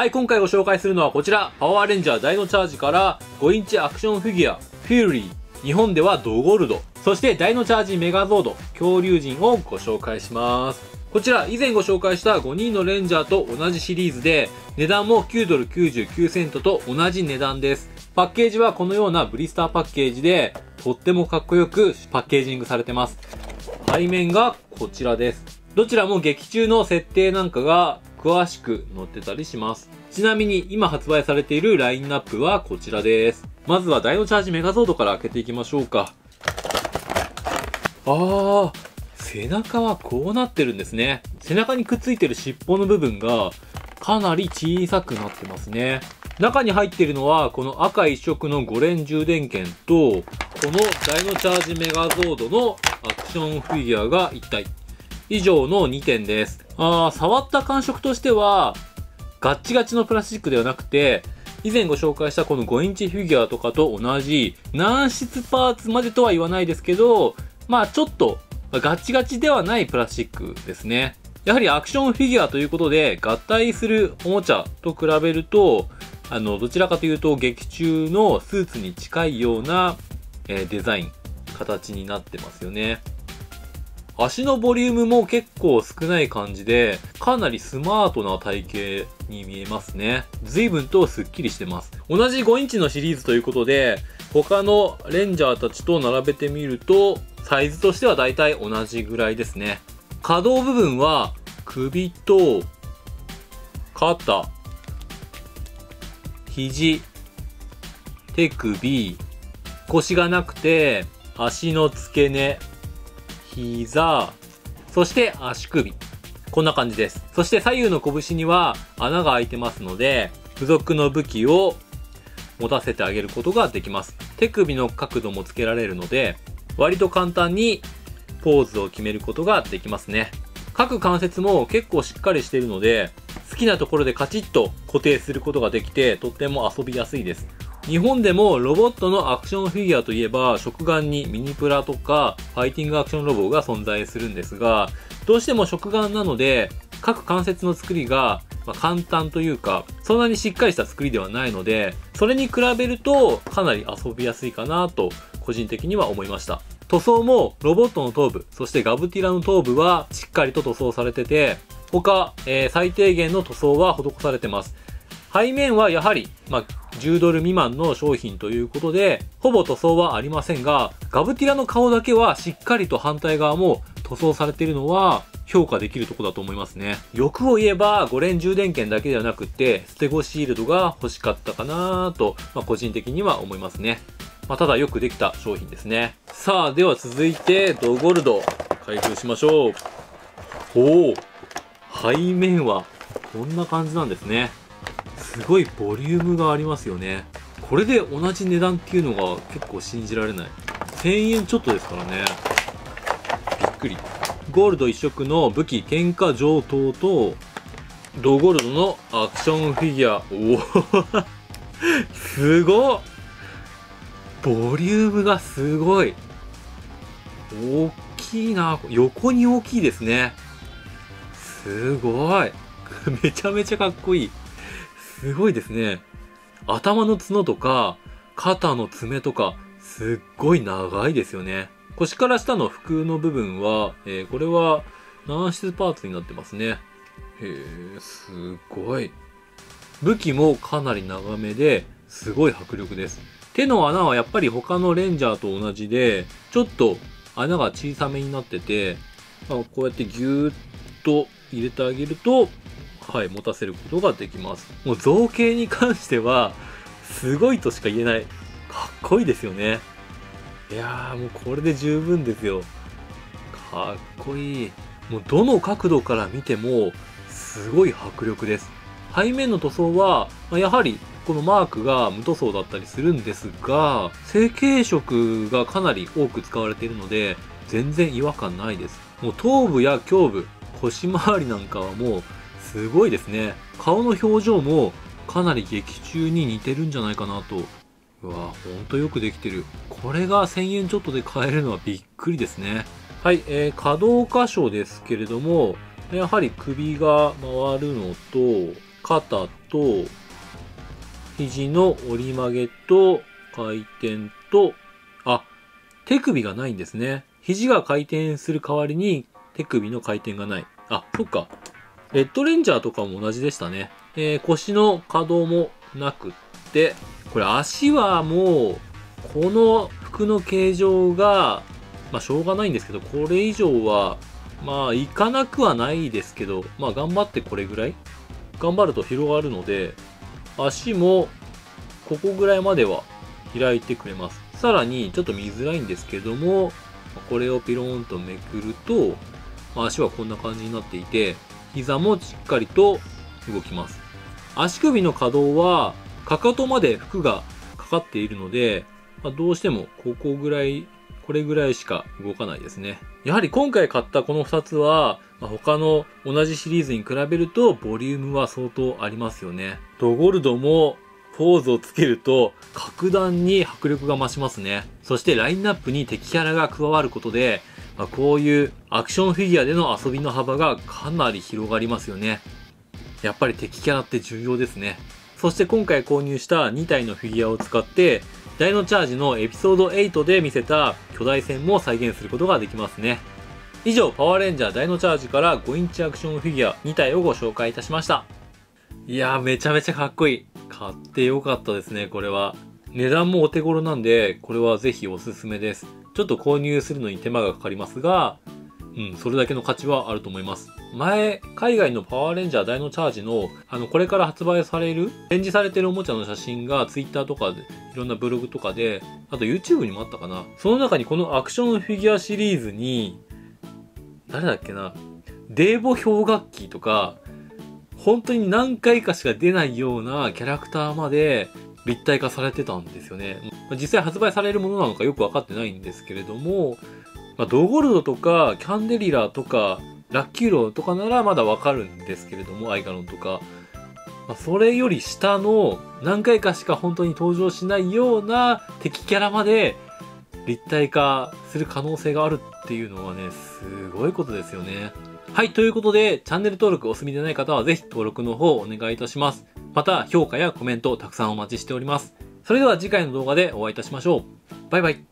はい、今回ご紹介するのはこちら、パワーレンジャーダイノチャージから5インチアクションフィギュア、フューリー、日本ではドゴルド、そしてダイノチャージメガゾード、恐竜人をご紹介します。こちら、以前ご紹介した5人のレンジャーと同じシリーズで、値段も$9.99と同じ値段です。パッケージはこのようなブリスターパッケージで、とってもかっこよくパッケージングされてます。背面がこちらです。どちらも劇中の設定なんかが詳しく載ってたりします。ちなみに今発売されているラインナップはこちらです。まずはダイノチャージメガゾードから開けていきましょうか。背中はこうなってるんですね。背中にくっついてる尻尾の部分がかなり小さくなってますね。中に入っているのはこの赤一色の5連充電剣と、このダイノチャージメガゾードのアクションフィギュアが1体。以上の2点です。触った感触としては、ガッチガチのプラスチックではなくて、以前ご紹介したこの5インチフィギュアとかと同じ軟質パーツまでとは言わないですけど、ちょっとガチガチではないプラスチックですね。やはりアクションフィギュアということで合体するおもちゃと比べると、どちらかというと劇中のスーツに近いような、デザイン、形になってますよね。足のボリュームも結構少ない感じで、かなりスマートな体型に見えますね。随分とスッキリしてます。同じ5インチのシリーズということで、他のレンジャーたちと並べてみると、サイズとしては大体同じぐらいですね。可動部分は、首と、肩、肘、手首、腰がなくて、足の付け根、膝、そして足首。こんな感じです。そして左右の拳には穴が開いてますので、付属の武器を持たせてあげることができます。手首の角度もつけられるので、割と簡単にポーズを決めることができますね。各関節も結構しっかりしているので、好きなところでカチッと固定することができて、とっても遊びやすいです。日本でもロボットのアクションフィギュアといえば、食玩にミニプラとかファイティングアクションロボが存在するんですが、どうしても食玩なので、各関節の作りが簡単というか、そんなにしっかりした作りではないので、それに比べるとかなり遊びやすいかなと個人的には思いました。塗装もロボットの頭部、そしてガブティラの頭部はしっかりと塗装されてて、他、最低限の塗装は施されてます。背面はやはり、$10未満の商品ということで、ほぼ塗装はありませんが、ガブティラの顔だけはしっかりと反対側も塗装されているのは評価できるところだと思いますね。欲を言えば5連充電剣だけではなくて、ステゴシールドが欲しかったかなと、個人的には思いますね。ただよくできた商品ですね。さあ、では続いてドゴルド開封しましょう。背面はこんな感じなんですね。すごいボリュームがありますよね。これで同じ値段っていうのが結構信じられない。1000円ちょっとですからね。びっくり。ゴールド一色の武器喧嘩上等と、ドゴルドのアクションフィギュア。すごっ！ボリュームがすごい。大きいな。横に大きいですね。すごい。めちゃめちゃかっこいい。すごいですね。頭の角とか、肩の爪とか、すっごい長いですよね。腰から下の服の部分は、これは軟質パーツになってますね。すごい。武器もかなり長めで、すごい迫力です。手の穴はやっぱり他のレンジャーと同じで、ちょっと穴が小さめになってて、こうやってギューッと入れてあげると、持たせることができます。もう造形に関しては、すごいとしか言えない。かっこいいですよね。いやーもうこれで十分ですよ。かっこいい。もうどの角度から見ても、すごい迫力です。背面の塗装は、やはりこのマークが無塗装だったりするんですが、成型色がかなり多く使われているので、全然違和感ないです。もう頭部や胸部、腰回りなんかはもう、すごいですね。顔の表情もかなり劇中に似てるんじゃないかなと。うわ、ほんとよくできてる。これが1000円ちょっとで買えるのはびっくりですね。はい、可動箇所ですけれども、やはり首が回るのと、 肩と、肘の折り曲げと、回転と、あ、手首がないんですね。肘が回転する代わりに手首の回転がない。あ、そっか。レッドレンジャーとかも同じでしたね。腰の可動もなくって、これ足はもう、この服の形状が、まあしょうがないんですけど、これ以上は、まあいかなくはないですけど、まあ頑張ってこれぐらい頑張ると広がるので、足もここぐらいまでは開いてくれます。さらにちょっと見づらいんですけども、これをピローンとめくると、足はこんな感じになっていて、膝もしっかりと動きます。足首の可動は、かかとまで服がかかっているので、どうしてもこれぐらいしか動かないですね。やはり今回買ったこの2つは、他の同じシリーズに比べるとボリュームは相当ありますよね。ドゴルドもポーズをつけると格段に迫力が増しますね。そしてラインナップに敵キャラが加わることで、こういうアクションフィギュアでの遊びの幅がかなり広がりますよね。やっぱり敵キャラって重要ですね。そして今回購入した2体のフィギュアを使って、ダイノチャージのエピソード8で見せた巨大戦も再現することができますね。以上、パワーレンジャーダイノチャージから5インチアクションフィギュア2体をご紹介いたしました。いやー、めちゃめちゃかっこいい。買ってよかったですね、これは。値段もお手頃なんで、これはぜひおすすめです。ちょっと購入するのに手間がかかりますが、それだけの価値はあると思います。前、海外のパワーレンジャーダイノチャージの、これから発売される、展示されてるおもちゃの写真が Twitter とかで、いろんなブログとかで、あと YouTube にもあったかな。その中にこのアクションフィギュアシリーズに、誰だっけな、デーボ氷河期とか、本当に何回かしか出ないようなキャラクターまで立体化されてたんですよね。実際発売されるものなのかよくわかってないんですけれども、ドゴルドとかキャンデリラとかラッキューロとかならまだわかるんですけれども、アイガロンとか。それより下の何回かしか本当に登場しないような敵キャラまで立体化する可能性があるっていうのはね、すごいことですよね。はい、ということで、チャンネル登録お済みでない方はぜひ登録の方をお願いいたします。また、評価やコメントたくさんお待ちしております。それでは次回の動画でお会いいたしましょう。バイバイ。